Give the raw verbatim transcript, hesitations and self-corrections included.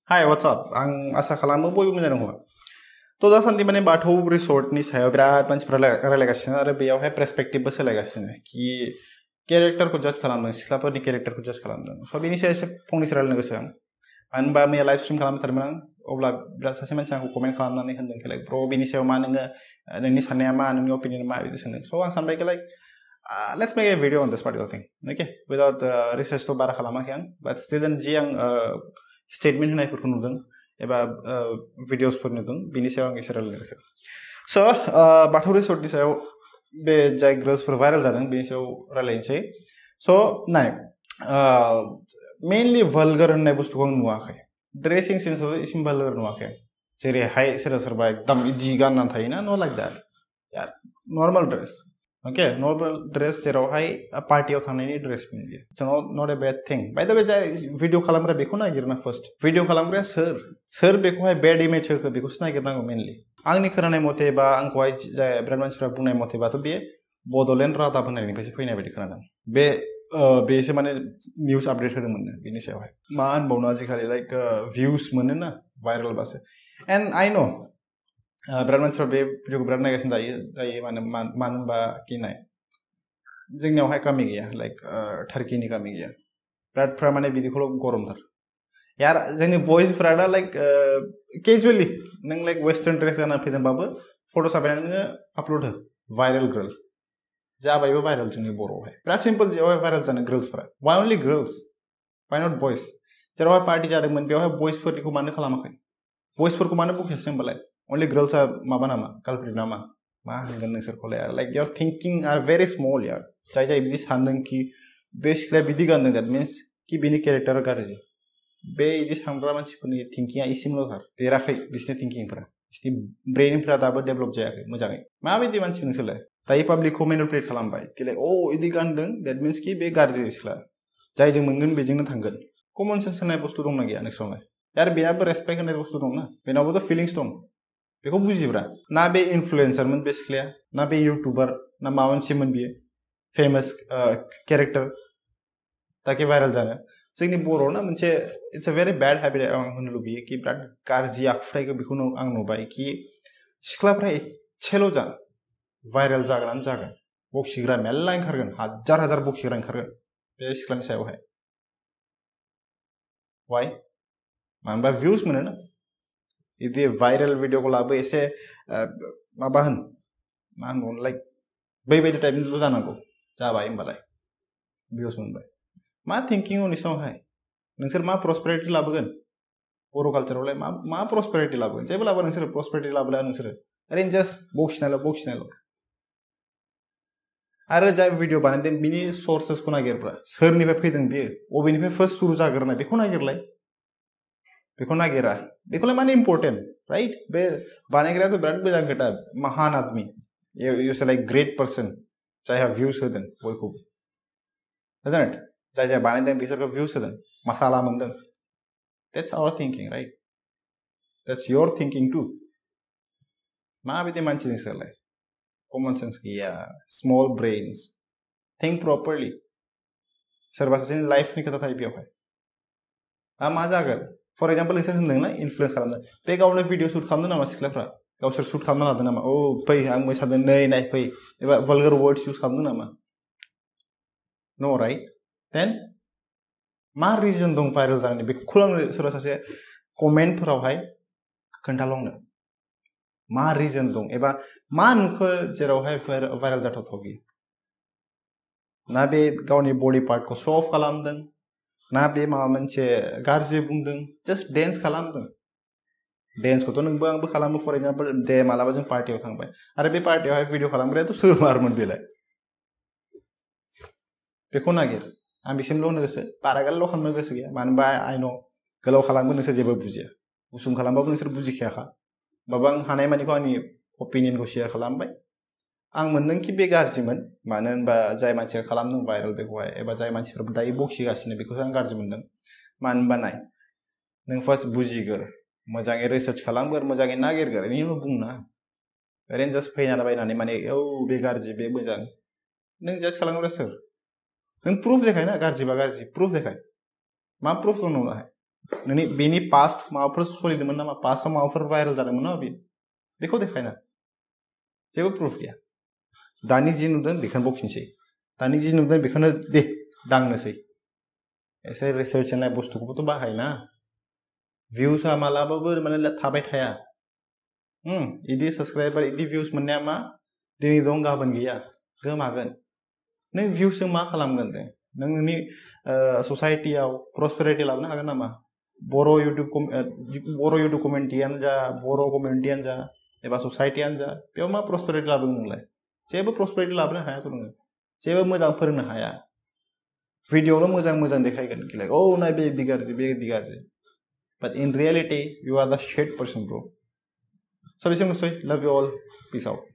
Hi, what's up? आं आसा खालामो बयबो मोजां दङ। थ' दासान्दि माने बाथौ रिसर्टनि सायाव बिराद मानसिफ्रा रायलायगासिनो आरो बेयावहाय पर्सपेक्टिभबो सोलायगासिनो कि केरेक्टारखौ जाज खालामदों सिख्लाफोरनि केरेक्टारखौ जाज खालामदों स' बेनि सायाव एसे फंनैसो रायलायनो गोसो आं मानो होनबा मैया लाइभ स्ट्रिम खालामथारमोन आं अब्ला बिराद सासे मानसि आंखौ कमेन्ट खालामनानै होनदों कि लाइक ब्र' बेनि सायाव मा नोङो नोंनि साननाया मा नोंनि अपिनियन मा बिदि सोंदों स' आं सानबाय कि like let's make a video on this particular thing okay without रिसार्चथ' बारा खालामाखै आं बाट स्टिल जि आं स्टेटमेन्ट होनायफोरखौ नुदों एबा भिडिअसफोर नुदों बिनि सायाव आं एसे रायलायनो गोसो स' बाथौ रिसर्टनि सायाव बे जाय गर्ल्सफोर भाइरेल जादों बेनि सायाव रायलायनोसै स' नाय मेनलि भालगार होननाय बुस्थुखौ आं नुवाखै ड्रेसिं सेन्सआव एसे भालगार नुवाखै जेरैहाय सोरबा सोरबा एकदम इदि गाननानै थायोना न' लाइक द्याट यार normal dress okay normal dress जेरावहाय पार्टियाव थांनायनि ड्रेस बियो so' not a bad thing by the way जाय भिडिअ खालामग्रा बेखौ नागिरना फार्स्ट भिडिअ खालामग्राया सोर सोर बेखौहाय बेड इमेज होखो बेखौसो नागिरनांगौ मेनलि आंनि खोनानाय मथे बा आंखौहाय जाय बिराद मानसिफ्रा बुंनाय मथेबाथ' बे बड'लेण्ड रादाब होननायनिफ्रायसो फैनाय बायदि खोनादों बे बेसो माने निउस आपडेट होदोंमोन बेनि सायावहाय मा होनबावनो आजिखालि लाइक भिउस मोनोना भाइरेलबासो एन्ड आइ नो बिराद मानसिफ्रा बे भिडिअखौ बिराद नायगासिनो जायो जायो मानो मानो होनबा कि नाय जोंनियावहाय गामि गैया लाइक टार्किनि गामि गैया बिरादफ्रा माने बिदिखौल' गरमथार यार जोंनि बयसफ्रा दा लाइक केजुवेलि नों लाइक वेस्टार्न ड्रेस गानना फैदोंबाबो फट' साफायनानै नोङो आपल'ड हो भाइरेल गर्ल जाबायबो भाइरेल जोंनि बर'आवहाय बिराद सिम्पल जेरावहाय भाइरेल जानो गर्ल्सफ्रा वाइ अनलि गर्ल्स वाइ नट बयस जेरावहाय पार्टि जादोंमोन बेवहाय बयसफोरनिखौ मानो खालामाखै बयसफोरखौ मानो बुखायासै होनबालाय अनलि गर्ल्सआ माबा नामा कालप्रिट नामा मा होनगोन नोंसोरखौलाय आरो like your thinking are very small यार जाय जाय बिदि सानदों कि बे सिख्लाया बिदि गानदों द्याट मिन्स कि बिनि केरेक्टारा गाज्रि बे बिदि सानग्रा मानसिफोरनि थिंकिंआ इसेमल'थार देराखै बिसोरनि थिंकिंफ्रा बिसोरनि ब्रेइनफ्रा दाबो डेभेलप जायाखै मोजाङै माबायदि मानसि नोंसोरलाय दायो पाब्लिकखौ मेनिपुलेट खालामबाय कि लाइक अ बिदि गानदों द्याट मिन्स कि बे गाज्रि सिख्ला जायजों मोनगोन बेजोंनो थांगोन कमन सेन्स होननाय बुस्थु दंना गैया नोंसोरावलाय आरो बेनाबो रेसपेक्ट होननाय बुस्थु दंना बेनावबोथ' फिलिंस दं बेखौ बुजिब्रा ना बे इनफ्लुयेन्सारमोन बे सिख्लाया ना बे इउटुबार ना माबा मोनसेमोन बियो फेमास केरेक्टार ताकि भाइरेल जानो जोंनि बर'ना मोनसे it's a very bad habit आं होननो लुबैयो कि बिराद गाज्रि आखुथायखौ बेखौनो आं नुबाय कि सिख्लाफ्रा एसेल' जा भाइरेल जागोनानो जागोन बखिग्रा मेरला ओंखारगोन हाजार हाजार बखिग्रा ओंखारगोन बे सिख्लानि सायावहाय वाइ मानो होनबा भिउस मोनो ना बिदि भाइरेल भिडिअखौ लाबो एसे माबा होन मा होनबावनो लाइक बैबायदि टाइपनिल' जानांगौ जाबाय होमबालाय भिउस मोनबाय मा थिंकिं उननि समावहाय नोंसोर मा प्रसपेरिटि लाबोगोन बर' कालचारावलाय मा मा प्रसपेरिटि लाबोगोन जेबो लाबोआ नोंसोर प्रसपेरिटि लाबोला नोंसोरो ओरैनो जास्ट बखिनायल' बखिनायल' आरो जाय भिडिअ बानायदों बिनि सर्सेसखौ नागिरब्रा सोरनिफ्राय फैदों बियो बबेनिफ्राय फार्स्ट सुरु जाग्रोनाय बेखौ नागिरलाय बेखौ नागिरा बेखौलाय माने इम्पर्टेन्ट राइट बे बानायग्रायाथ' बिराद मोजां खोथा महान आदमी इउस लाइक ग्रेट पार्सन जायहा भिउस होदों बयखौबो जानो जाय जाय बानायदों बिसोरखौ भिउस होदों मासाला मोनदों that's our thinking right that's your thinking to माबायदि मानसि नोंसोरलाय कमन सेन्स गैया स्मल ब्रेन्स थिंक प्रपारलि सोरबा सासेनि लाइफनि खोथा थायो बेवहाय मा जागोन फर एग्जाम्पल नोंसोर होनदोंना इनफ्लुयेन्स खालामदों बे गावनो भिडिअ शुट खालामदों नामा सिख्लाफ्रा गावसोर शुट खालामना लादों नामा औ फै आं मोसादों नै नाय फै एबा भालगार वर्ड्स इउज खालामदों नामा नो राइट देन मा रिजन दं भाइरेल जानायनि बेखौ आंनो सोरबा सासे कमेन्टफोरावहाय खोन्थालांनो मा रिजन दं एबा मा नुखो जेरावहाय भाइरेल जाथावथाव बियो ना बे गावनि बडि पार्टखौ शो अफ खालामदों ना बे माबा मोनसे गाज्रि बुंदों जास्ट डेन्स खालामदों डेन्सखौथ' नोंबो आंबो खालामो फर एग्जाम्पल दे मालाबा जों पार्टियाव थांबाय आरो बे पार्टियावहाय भिडिअ खालामग्रायाथ' सोर मारमोन बेलाय बेखौ नागिर आं बिसिमल' होनो गोसो बारा गोलाव खालामनो गोसो गैया मानो होनबा आइ न' गोलाव खालामबो नोंसोर जेबो बुजिया गुसुं खालामबाबो नोंसोर बुजिखायाखा होमबाबो आं हानाय मानिखौ आंनि अपिनियनखौ शेयार खालामबाय आं मोनदों कि बे गाज्रिमोन मानो होनबा जाय मानसिया खालामदों भाइरेल बेखौहाय एबा जाय मानसिफोरा दायो बखिगासिनो बेखौसो आं गाज्रि मोनदों मानो होनबा नाय नों फार्स्ट बुजिगोर मोजाङै रिसार्च खालामगोर मोजाङै नागिरगोर बेनि उनाव बुंना ओरैनो जास्ट फैनानै बायनानै माने औ बे गाज्रि बे मोजां नों जाज खालामग्रा सोर नों प्रुफ देखाय ना गाज्रिबा गाज्रि प्रुफ देखाय मा प्रुफ दं नोंनाहाय नोंनि बेनि पास्ट माबाफोर सोलिदोंमोन नामा पास्टआव माबाफोर भाइरेल जादोंमोन नामा बे बेखौ देखायना जेबो प्रुफ गैया दानि जि नुदों बेखौनो बखिनोसै दानि जि नुदों बेखौनो दे दांनोसै एसे रिसार्च होनाय बुस्थुखौबोथ' बाहायना भिउसआ मालाबाबो माने थाबाय थाया हम इदि साबस्क्राइबार इदि भिउस मोननाया मा दिनै दं गाबोन गैया गोमागोन नों भिउसजों मा खालामगोन दे नों नोंनि ससाइटियाव प्रसपेरिटि लाबोनो हागोन नामा बर' इउटुब बर' इउटुब कमिउनिटियानो जा बर' कमिउनिटियानो जा एबा ससाइटियानो जा बेयाव मा प्रसपेरिटि लाबोगोन नोंलाय जेबो प्रसपेरिटि लाबोनो हायाथ' नोङो जेबो मोजां फोरोंनो हाया भिडिअ'ल' मोजां मोजां देखायगोन लाइक औ नाय बे इदि गाज्रि बे इदि गाज्रि but in reality you are the sad person bro so' बेसिमनोसै लाभ इउ अल पिस आउट